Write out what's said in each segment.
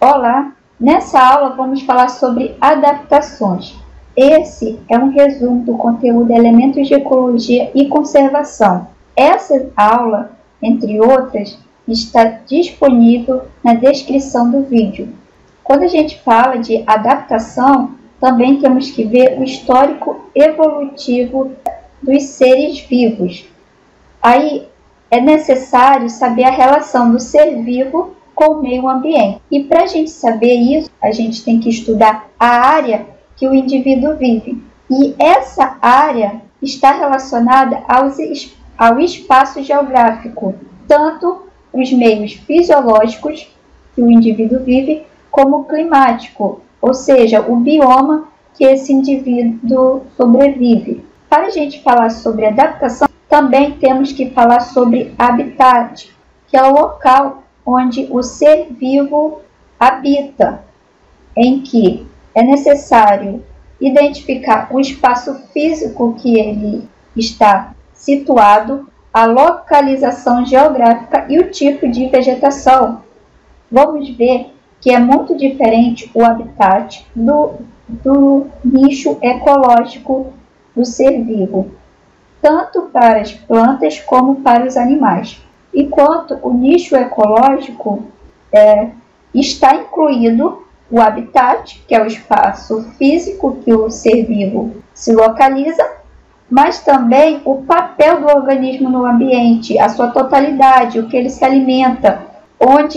Olá! Nessa aula vamos falar sobre adaptações. Esse é um resumo do conteúdo Elementos de Ecologia e Conservação. Essa aula, entre outras, está disponível na descrição do vídeo. Quando a gente fala de adaptação, também temos que ver o histórico evolutivo dos seres vivos. Aí é necessário saber a relação do ser vivo com o meio ambiente. E para a gente saber isso, a gente tem que estudar a área que o indivíduo vive. E essa área está relacionada ao espaço geográfico, tanto os meios fisiológicos que o indivíduo vive, como climático, ou seja, o bioma que esse indivíduo sobrevive. Para a gente falar sobre adaptação, também temos que falar sobre habitat, que é o local onde o ser vivo habita, em que é necessário identificar o espaço físico que ele está situado, a localização geográfica e o tipo de vegetação. Vamos ver que é muito diferente o habitat do nicho ecológico do ser vivo, tanto para as plantas como para os animais. Enquanto o nicho ecológico está incluído o habitat, que é o espaço físico que o ser vivo se localiza, mas também o papel do organismo no ambiente, a sua totalidade, o que ele se alimenta, onde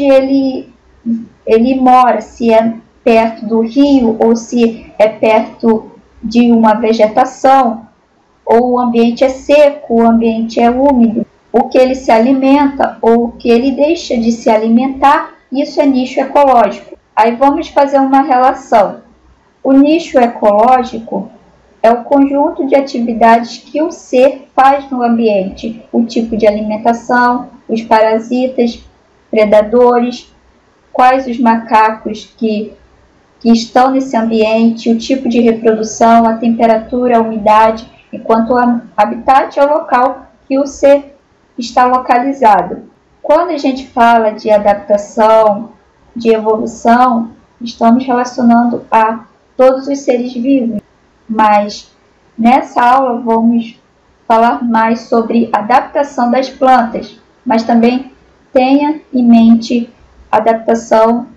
ele mora, se é perto do rio ou se é perto de uma vegetação, ou o ambiente é seco, o ambiente é úmido, o que ele se alimenta ou o que ele deixa de se alimentar, isso é nicho ecológico. Aí vamos fazer uma relação. O nicho ecológico é o conjunto de atividades que o ser faz no ambiente, o tipo de alimentação, os parasitas, predadores, quais os macacos que estão nesse ambiente, o tipo de reprodução, a temperatura, a umidade, enquanto o habitat é o local que o ser está localizado. Quando a gente fala de adaptação, de evolução, estamos relacionando a todos os seres vivos, mas nessa aula vamos falar mais sobre adaptação das plantas, mas também tenha em mente a adaptação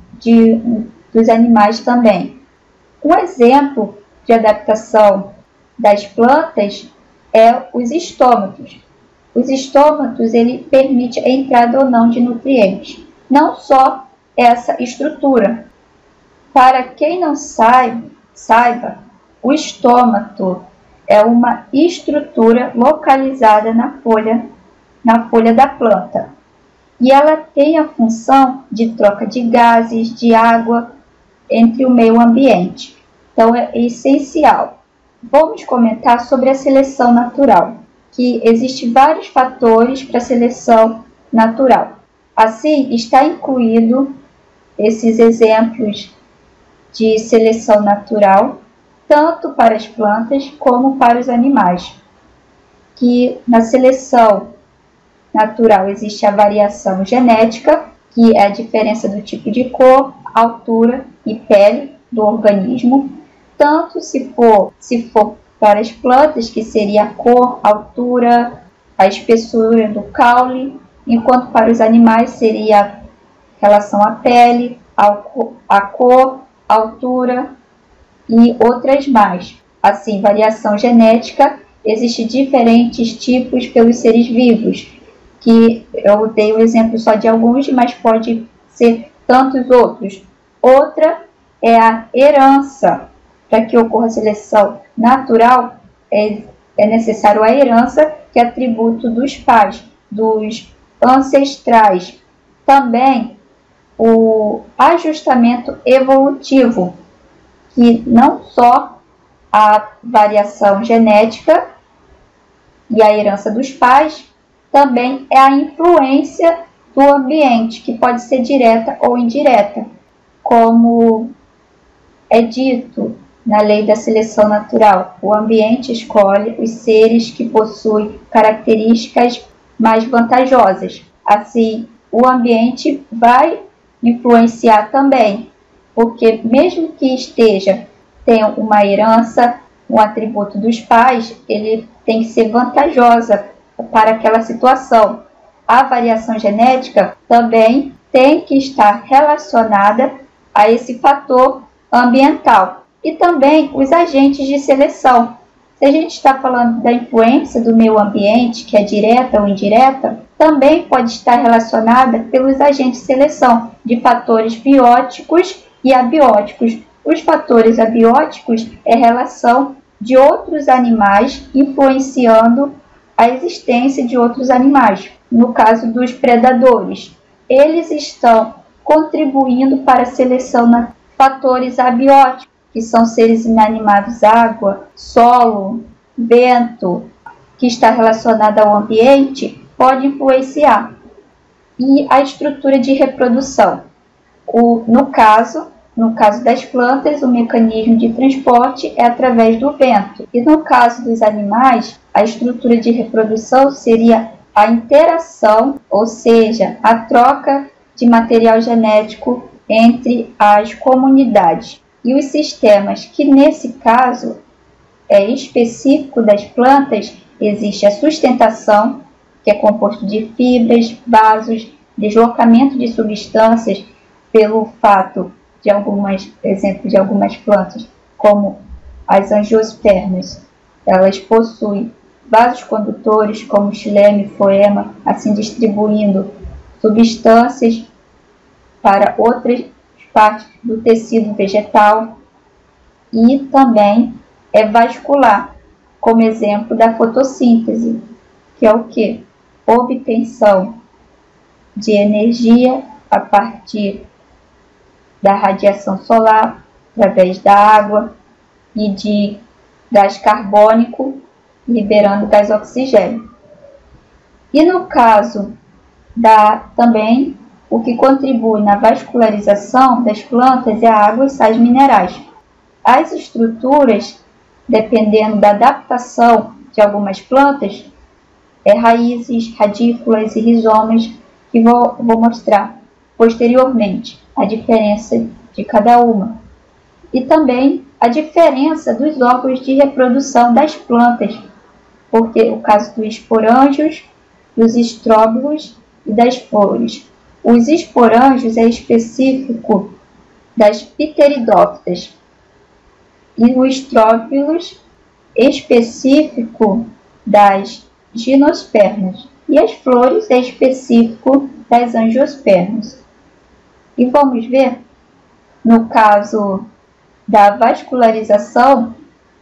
dos animais também. Um exemplo de adaptação das plantas é os estômatos. Os estômatos, ele permite a entrada ou não de nutrientes. Não só essa estrutura. Para quem não saiba, o estômato é uma estrutura localizada na folha da planta. E ela tem a função de troca de gases, de água entre o meio ambiente. Então é essencial. Vamos comentar sobre a seleção natural, que existem vários fatores para a seleção natural. Assim, está incluído esses exemplos de seleção natural, tanto para as plantas como para os animais. Que na seleção natural existe a variação genética, que é a diferença do tipo de cor, altura e pele do organismo, tanto se for para as plantas, que seria a cor, a altura, a espessura do caule, enquanto para os animais seria a relação à pele, a cor, a altura e outras mais. Assim, variação genética, existem diferentes tipos pelos seres vivos, que eu dei o exemplo só de alguns, mas pode ser tantos outros. Outra é a herança. Para que ocorra a seleção natural, é necessário a herança, que é atributo dos pais, dos ancestrais. Também o ajustamento evolutivo, que não só a variação genética e a herança dos pais, também é a influência do ambiente, que pode ser direta ou indireta, como é dito na lei da seleção natural. O ambiente escolhe os seres que possuem características mais vantajosas. Assim, o ambiente vai influenciar também porque mesmo que tenha uma herança, um atributo dos pais, ele tem que ser vantajosa para aquela situação. A variação genética também tem que estar relacionada a esse fator ambiental e também os agentes de seleção. Se a gente está falando da influência do meio ambiente, que é direta ou indireta, também pode estar relacionada pelos agentes de seleção de fatores bióticos e abióticos. Os fatores abióticos é a relação de outros animais influenciando a existência de outros animais. No caso dos predadores, eles estão contribuindo para a seleção de fatores abióticos, que são seres inanimados, água, solo, vento, que está relacionado ao ambiente, pode influenciar. E a estrutura de reprodução. No caso das plantas, o mecanismo de transporte é através do vento. E no caso dos animais, a estrutura de reprodução seria a interação, ou seja, a troca de material genético entre as comunidades. E os sistemas que, nesse caso, é específico das plantas, existe a sustentação, que é composto de fibras, vasos, deslocamento de substâncias pelo fato de algumas plantas, como as angiospermas. Elas possuem vasos condutores, como xilema e floema, assim distribuindo substâncias para outras partes do tecido vegetal, e também é vascular, como exemplo da fotossíntese, que é o que? Obtenção de energia a partir da radiação solar, através da água e de gás carbônico, liberando gás oxigênio. E no caso também, o que contribui na vascularização das plantas é a água e sais minerais. As estruturas, dependendo da adaptação de algumas plantas, raízes, radículas e rizomas, que vou mostrar posteriormente a diferença de cada uma. E também a diferença dos órgãos de reprodução das plantas, porque o caso dos esporângios, dos estróbilos e das flores. Os esporângios é específico das pteridófitas e o estróbilos específico das gimnospermas, e as flores é específico das angiospermas. E vamos ver, no caso da vascularização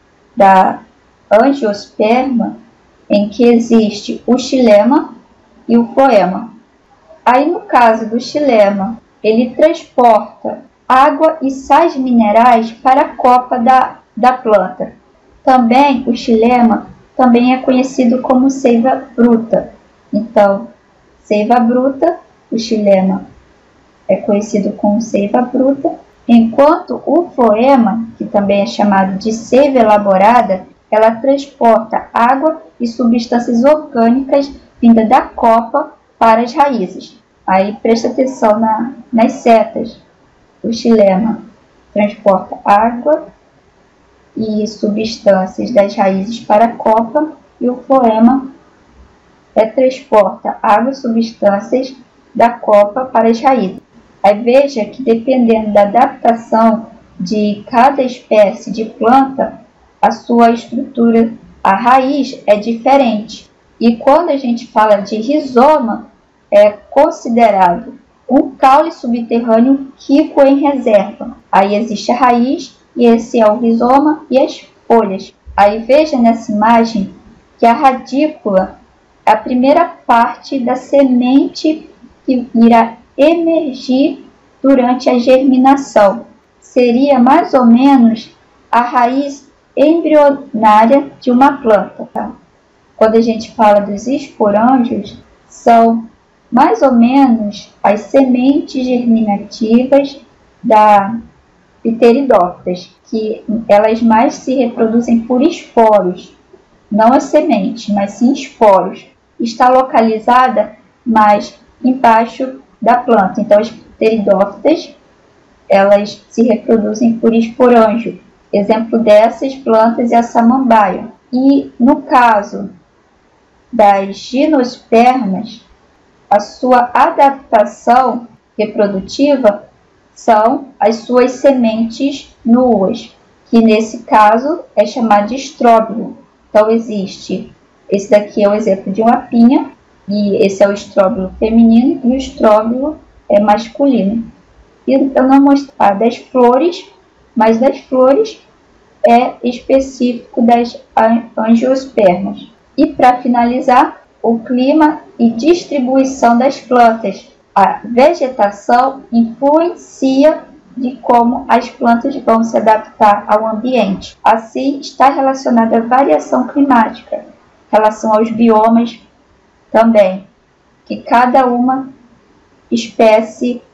da angiosperma, em que existe o xilema e o floema. Aí, no caso do xilema, ele transporta água e sais minerais para a copa da planta. Também o xilema também é conhecido como seiva bruta. Então, seiva bruta, o xilema é conhecido como seiva bruta, enquanto o floema, que também é chamado de seiva elaborada, ela transporta água e substâncias orgânicas vindas da copa para as raízes. Aí presta atenção nas setas. O xilema transporta água e substâncias das raízes para a copa, e o floema transporta água e substâncias da copa para as raízes. Aí veja que, dependendo da adaptação de cada espécie de planta, a sua estrutura, a raiz é diferente. E quando a gente fala de rizoma, é considerado um caule subterrâneo rico em reserva. Aí existe a raiz, e esse é o rizoma, e as folhas. Aí veja nessa imagem que a radícula é a primeira parte da semente que irá emergir durante a germinação. Seria mais ou menos a raiz embrionária de uma planta. Tá? Quando a gente fala dos esporângios, são mais ou menos as sementes germinativas da pteridófitas, que elas mais se reproduzem por esporos, não as sementes, mas sim esporos. Está localizada mais embaixo da planta. Então, as pteridófitas elas se reproduzem por esporângio. Exemplo dessas plantas é a samambaia. E no caso das gimnospermas, a sua adaptação reprodutiva são as suas sementes nuas, que nesse caso é chamado de estróbilo. Então existe, esse daqui é o exemplo de uma pinha, e esse é o estróbilo feminino e o estróbilo é masculino. E eu não mostrar das flores, mas das flores é específico das angiospermas. E para finalizar, o clima e distribuição das plantas. A vegetação influencia de como as plantas vão se adaptar ao ambiente. Assim, está relacionada à variação climática, em relação aos biomas também, que cada uma espécie